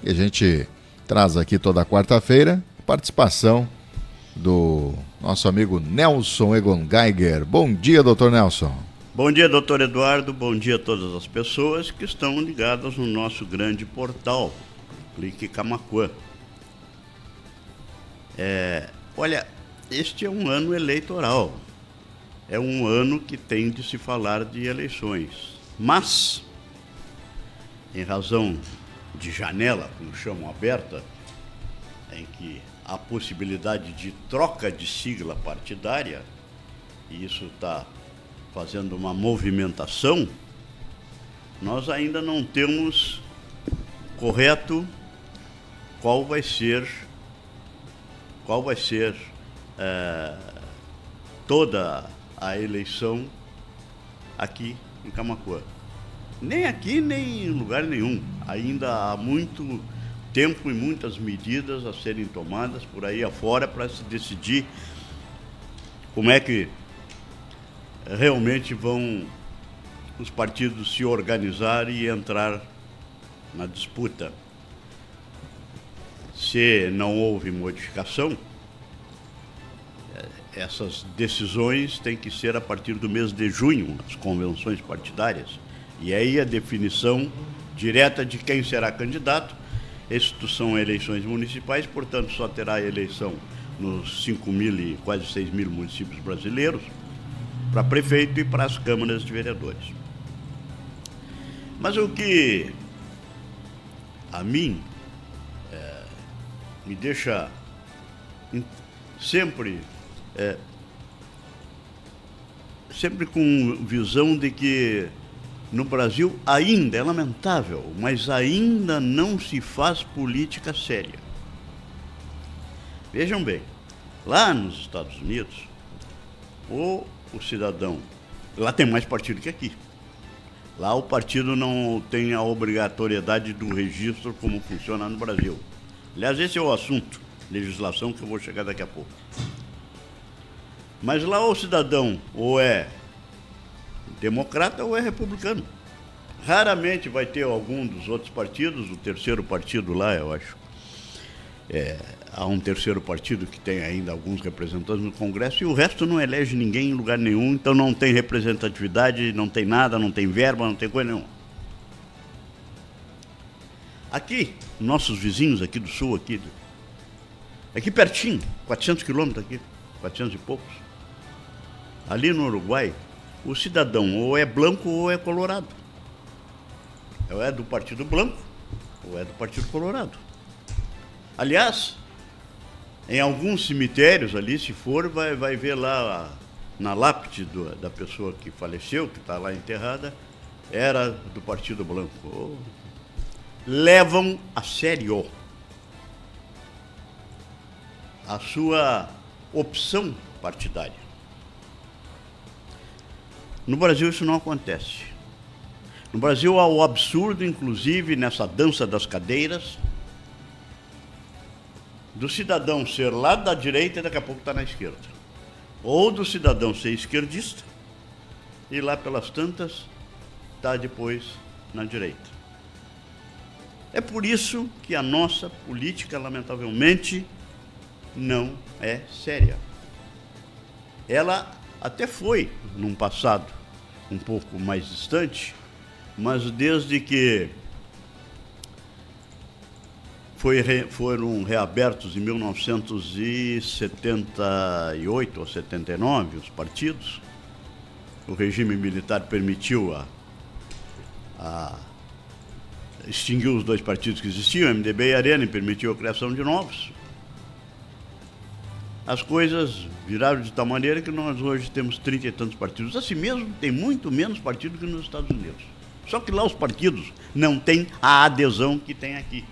E a gente traz aqui toda quarta-feira a participação do nosso amigo Nelson Egon Geiger. Bom dia, doutor Nelson. Bom dia, doutor Eduardo. Bom dia a todas as pessoas que estão ligadas no nosso grande portal, Clique Camaquã. Olha, este é um ano eleitoral. É um ano que tem de se falar de eleições. Mas, em razão de janela, como chamam, aberta, em que há possibilidade de troca de sigla partidária, e isso está fazendo uma movimentação, nós ainda não temos correto qual vai ser toda a eleição aqui em Camaquã. Nem aqui, nem em lugar nenhum. Ainda há muito tempo e muitas medidas a serem tomadas por aí afora para se decidir como é que realmente vão os partidos se organizar e entrar na disputa. Se não houve modificação, essas decisões têm que ser a partir do mês de junho, as convenções partidárias. E aí a definição direta de quem será candidato. Estas são eleições municipais, portanto só terá eleição nos 5.000 e quase 6.000 municípios brasileiros, para prefeito e para as câmaras de vereadores. Mas o que a mim me deixa sempre com visão de que no Brasil ainda, é lamentável, mas ainda não se faz política séria. Vejam bem, lá nos Estados Unidos, o cidadão, lá tem mais partido que aqui. Lá o partido não tem a obrigatoriedade do registro como funciona no Brasil. Aliás, esse é o assunto, legislação, que eu vou chegar daqui a pouco. Mas lá o cidadão ou é democrata ou é republicano. Raramente vai ter algum dos outros partidos, o terceiro partido lá, eu acho. Há um terceiro partido que tem ainda alguns representantes no Congresso e o resto não elege ninguém em lugar nenhum, então não tem representatividade, não tem nada, não tem verba, não tem coisa nenhuma. Aqui, nossos vizinhos aqui do sul, aqui pertinho, 400 quilômetros aqui, 400 e poucos. Ali no Uruguai, o cidadão ou é branco ou é colorado. Ou é do Partido Branco ou é do Partido Colorado. Aliás, em alguns cemitérios ali, se for, vai ver lá na lápide da pessoa que faleceu, que está lá enterrada, era do Partido Branco. Levam a sério a sua opção partidária. No Brasil isso não acontece. No Brasil há o absurdo, inclusive, nessa dança das cadeiras, do cidadão ser lá da direita e daqui a pouco está na esquerda. Ou do cidadão ser esquerdista e lá pelas tantas está depois na direita. É por isso que a nossa política, lamentavelmente, não é séria. Ela até foi, num passado um pouco mais distante, mas desde que foram reabertos em 1978 ou 79 os partidos, o regime militar permitiu extinguiu os dois partidos que existiam, MDB e Arena, e permitiu a criação de novos. As coisas viraram de tal maneira que nós hoje temos 30 e tantos partidos. Assim mesmo, tem muito menos partido que nos Estados Unidos. Só que lá os partidos não têm a adesão que tem aqui.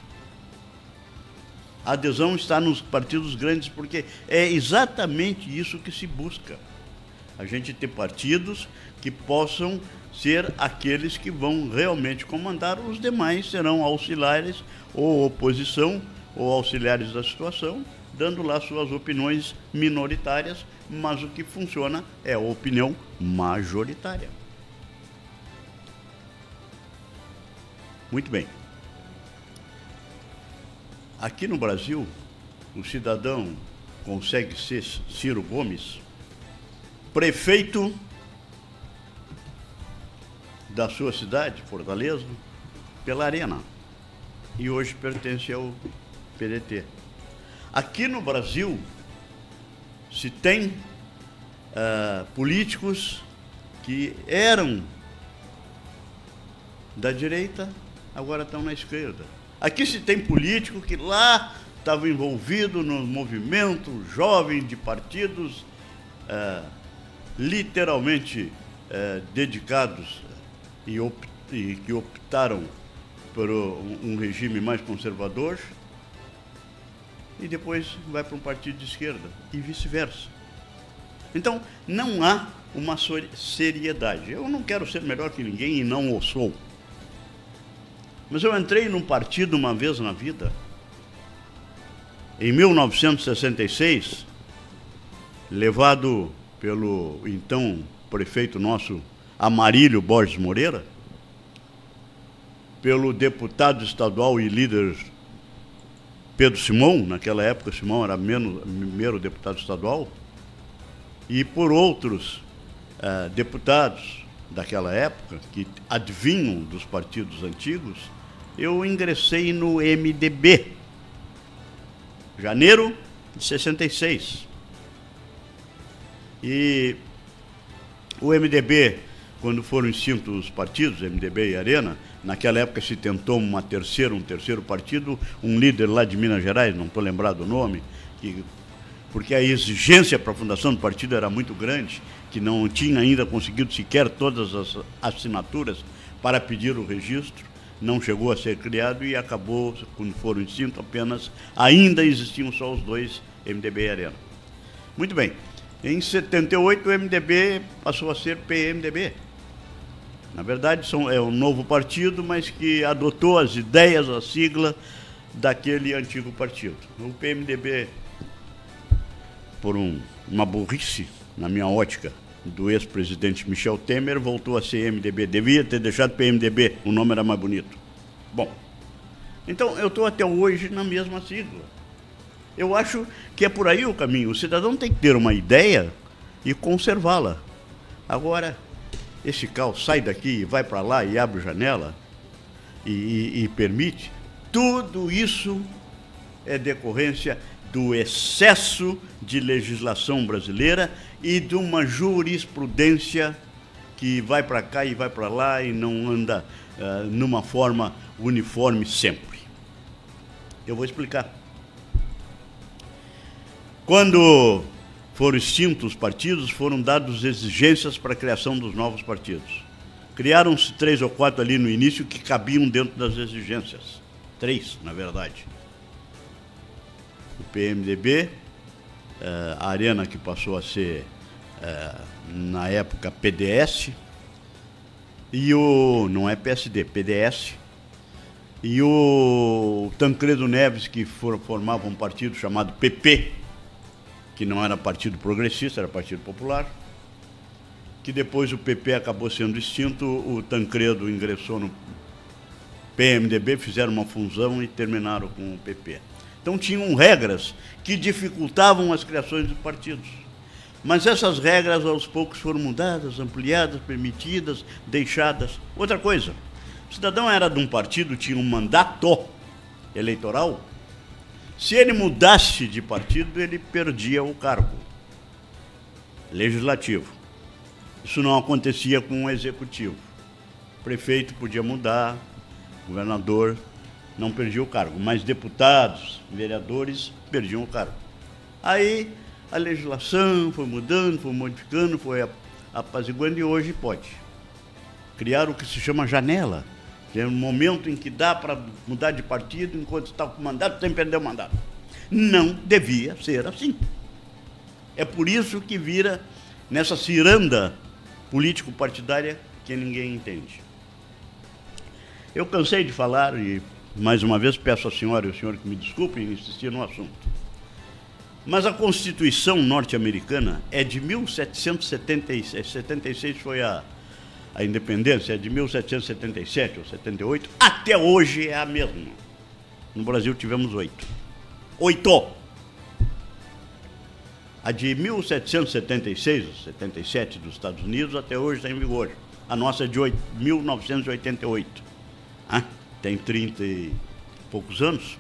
A adesão está nos partidos grandes, porque é exatamente isso que se busca. A gente ter partidos que possam ser aqueles que vão realmente comandar, os demais serão auxiliares ou oposição ou auxiliares da situação, dando lá suas opiniões minoritárias, mas o que funciona é a opinião majoritária. Muito bem. aqui no Brasil, o cidadão consegue ser Ciro Gomes prefeito da sua cidade, Fortaleza, pela Arena, e hoje pertence ao PDT. Aqui no Brasil se tem políticos que eram da direita, agora estão na esquerda. Aqui se tem político que lá estava envolvido no movimento jovem de partidos literalmente dedicados e que optaram por um regime mais conservador e depois vai para um partido de esquerda e vice-versa. Então, não há uma seriedade. Eu não quero ser melhor que ninguém e não o sou. Mas eu entrei num partido uma vez na vida, em 1966, levado pelo então prefeito nosso, Amarílio Borges Moreira, pelo deputado estadual e líder Pedro Simão, naquela época Simão era primeiro deputado estadual, e por outros deputados daquela época, que adivinham dos partidos antigos, eu ingressei no MDB, janeiro de 66. E o MDB, quando foram extintos os partidos, MDB e Arena, naquela época se tentou um terceiro partido, um líder lá de Minas Gerais, não estou lembrado do nome, porque a exigência para a fundação do partido era muito grande, que não tinha ainda conseguido sequer todas as assinaturas para pedir o registro, não chegou a ser criado e acabou, quando foram extintos, ainda existiam só os dois, MDB e Arena. Muito bem. Em 78, o MDB passou a ser PMDB. Na verdade, é um novo partido, mas que adotou as ideias, a sigla daquele antigo partido. O PMDB, por uma burrice, na minha ótica, do ex-presidente Michel Temer, voltou a ser MDB. Devia ter deixado PMDB, o nome era mais bonito. Bom, então eu estou até hoje na mesma sigla. Eu acho que é por aí o caminho. O cidadão tem que ter uma ideia e conservá-la. Agora, esse caos sai daqui e vai para lá e abre janela e permite, tudo isso é decorrência do excesso de legislação brasileira e de uma jurisprudência que vai para cá e vai para lá e não anda numa forma uniforme sempre. Eu vou explicar. Quando foram extintos os partidos, foram dadas exigências para a criação dos novos partidos. Criaram-se 3 ou 4 ali no início que cabiam dentro das exigências. 3, na verdade. O PMDB, a Arena, que passou a ser, na época, PDS, e não é PSD, PDS, e o Tancredo Neves, que formava um partido chamado PP, que não era Partido Progressista, era Partido Popular, que depois o PP acabou sendo extinto, o Tancredo ingressou no PMDB, fizeram uma fusão e terminaram com o PP. Então tinham regras que dificultavam as criações dos partidos. Mas essas regras aos poucos foram mudadas, ampliadas, permitidas, deixadas. Outra coisa, o cidadão era de um partido, tinha um mandato eleitoral. Se ele mudasse de partido, ele perdia o cargo legislativo. Isso não acontecia com o executivo. O prefeito podia mudar, o governador não perdia o cargo, mas deputados, vereadores perdiam o cargo. Aí a legislação foi mudando, foi modificando, foi apaziguando e hoje pode. Criar o que se chama janela, que é um momento em que dá para mudar de partido enquanto está com o mandato, sem perder o mandato. Não devia ser assim. É por isso que vira nessa ciranda político-partidária que ninguém entende. Eu cansei de falar e, mais uma vez, peço à senhora e ao senhor que me desculpem em insistir no assunto. Mas a Constituição norte-americana é de 1776, foi a independência, é de 1777 ou 78, até hoje é a mesma. No Brasil tivemos 8. 8! A de 1776, 77 dos Estados Unidos, até hoje está em vigor. A nossa é de 1988. Tem 30 e poucos anos.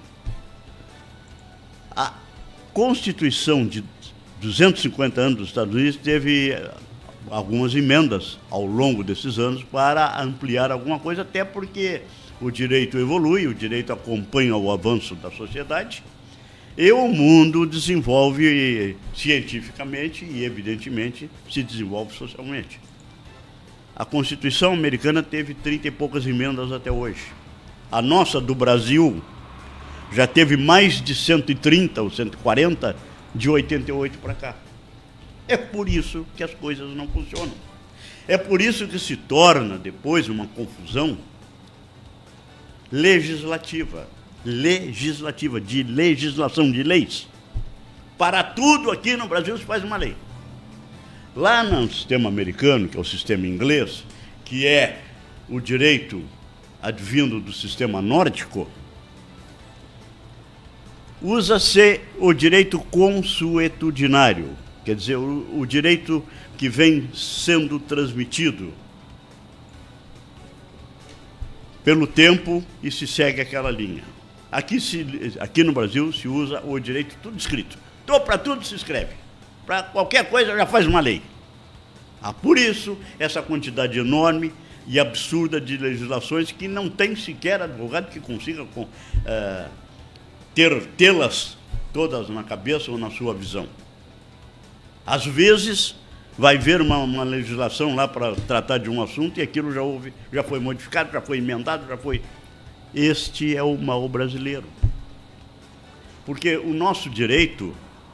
A Constituição de 250 anos dos Estados Unidos teve algumas emendas ao longo desses anos para ampliar alguma coisa, até porque o direito evolui, o direito acompanha o avanço da sociedade e o mundo desenvolve cientificamente e, evidentemente, se desenvolve socialmente. A Constituição americana teve 30 e poucas emendas até hoje. A nossa, do Brasil, já teve mais de 130 ou 140 de 88 para cá. É por isso que as coisas não funcionam. É por isso que se torna depois uma confusão legislativa, de legislação, de leis. Para tudo aqui no Brasil se faz uma lei. Lá no sistema americano, que é o sistema inglês, que é o direito advindo do sistema nórdico, usa-se o direito consuetudinário, quer dizer, o direito que vem sendo transmitido pelo tempo e se segue aquela linha. Aqui no Brasil se usa o direito tudo escrito. Então, para tudo se escreve. Para qualquer coisa já faz uma lei. Por isso, essa quantidade enorme e absurda de legislações que não tem sequer advogado que consiga tê-las todas na cabeça ou na sua visão. Às vezes, vai ver uma legislação lá para tratar de um assunto e aquilo já foi modificado, já foi emendado, já foi... Este é o mal brasileiro. Porque o nosso direito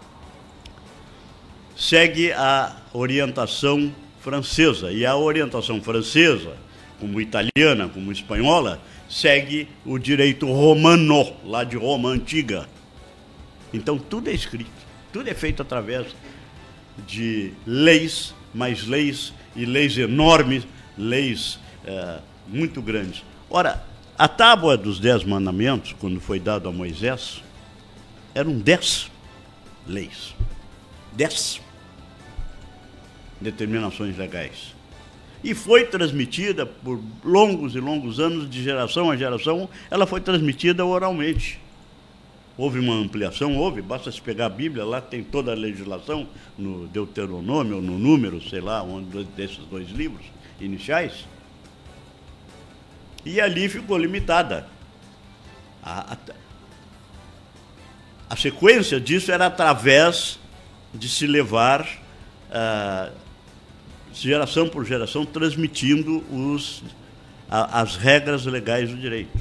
segue a orientação francesa, e a orientação francesa, como italiana, como espanhola, segue o direito romano, lá de Roma antiga. Então tudo é escrito, tudo é feito através de leis, mais leis, e leis enormes, leis muito grandes. Ora, a tábua dos 10 mandamentos, quando foi dado a Moisés, eram 10 leis, 10 determinações legais. E foi transmitida por longos e longos anos, de geração a geração, ela foi transmitida oralmente. Houve uma ampliação, basta se pegar a Bíblia, lá tem toda a legislação, no Deuteronômio, ou no Número, sei lá, um desses 2 livros iniciais, e ali ficou limitada. A sequência disso era através de se levar, geração por geração, transmitindo as regras legais do direito.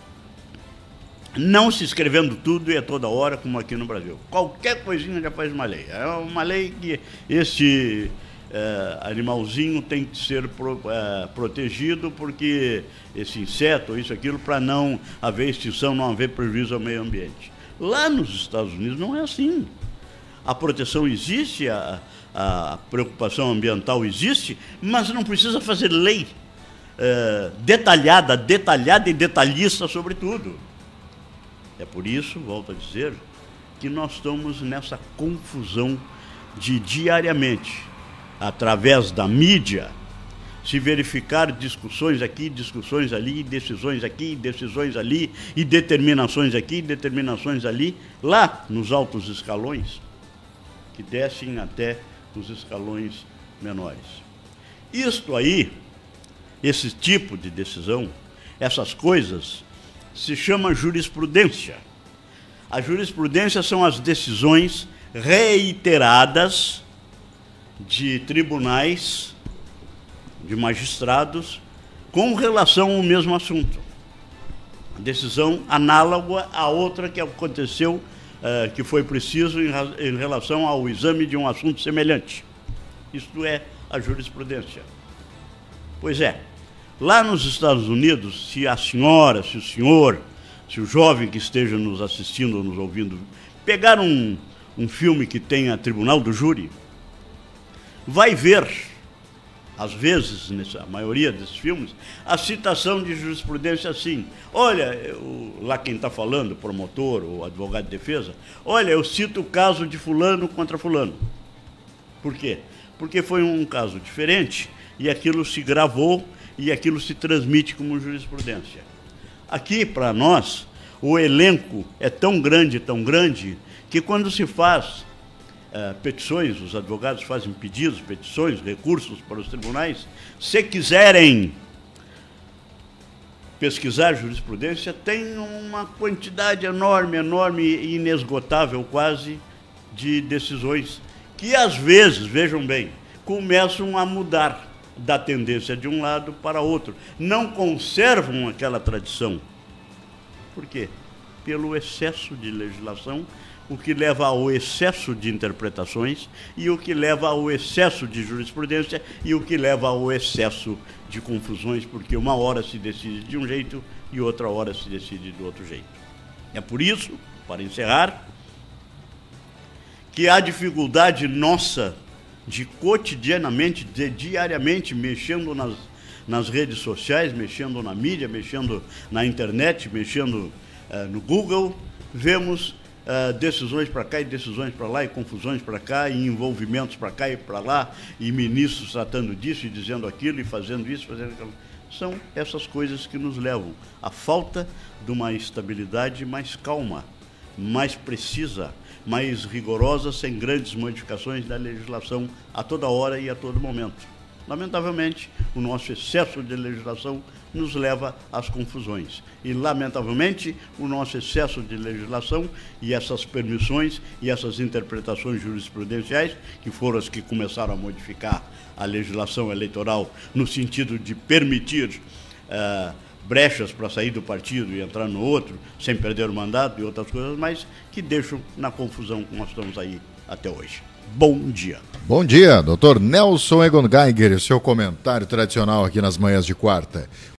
Não se escrevendo tudo e a toda hora, como aqui no Brasil. Qualquer coisinha já faz uma lei. É uma lei que esse animalzinho tem que ser protegido, porque esse inseto, isso, aquilo, para não haver extinção, não haver prejuízo ao meio ambiente. Lá nos Estados Unidos não é assim. A proteção existe, a preocupação ambiental existe, mas não precisa fazer lei detalhada e detalhista sobre tudo. É por isso, volto a dizer, que nós estamos nessa confusão de diariamente, através da mídia, se verificar discussões aqui, discussões ali, decisões aqui, decisões ali, e determinações aqui, determinações ali, lá nos altos escalões, que descem até os escalões menores. Isto aí, esse tipo de decisão, essas coisas, se chama jurisprudência. A jurisprudência são as decisões reiteradas de tribunais, de magistrados, com relação ao mesmo assunto. A decisão análoga a outra que aconteceu, que foi preciso em relação ao exame de um assunto semelhante. Isto é a jurisprudência. Pois é, lá nos Estados Unidos, se a senhora, se o senhor, se o jovem que esteja nos assistindo ou nos ouvindo, pegar um filme que tenha Tribunal do Júri, vai ver às vezes, a maioria desses filmes, a citação de jurisprudência assim. Olha, lá quem está falando, o promotor, o advogado de defesa, olha, eu cito o caso de fulano contra fulano. Por quê? Porque foi um caso diferente e aquilo se gravou e aquilo se transmite como jurisprudência. Aqui, para nós, o elenco é tão grande, que quando se faz petições, os advogados fazem pedidos, petições, recursos para os tribunais, se quiserem pesquisar jurisprudência, tem uma quantidade enorme e inesgotável quase de decisões que às vezes, vejam bem, começam a mudar da tendência de um lado para outro. Não conservam aquela tradição. Por quê? Pelo excesso de legislação, o que leva ao excesso de interpretações e o que leva ao excesso de jurisprudência e o que leva ao excesso de confusões, porque uma hora se decide de um jeito e outra hora se decide do outro jeito. É por isso, para encerrar, que a dificuldade nossa de cotidianamente, de diariamente, mexendo nas redes sociais, mexendo na mídia, mexendo na internet, mexendo no Google, vemos decisões para cá e decisões para lá, e confusões para cá, e envolvimentos para cá e para lá, e ministros tratando disso e dizendo aquilo, e fazendo isso, fazendo aquilo. São essas coisas que nos levam à falta de uma estabilidade mais calma, mais precisa, mais rigorosa, sem grandes modificações da legislação a toda hora e a todo momento. Lamentavelmente, o nosso excesso de legislação nos leva às confusões. E, lamentavelmente, o nosso excesso de legislação e essas permissões e essas interpretações jurisprudenciais, que foram as que começaram a modificar a legislação eleitoral no sentido de permitir brechas para sair do partido e entrar no outro, sem perder o mandato e outras coisas, mas que deixam na confusão que nós estamos aí até hoje. Bom dia. Bom dia, doutor Nelson Egon Geiger, seu comentário tradicional aqui nas manhãs de quarta.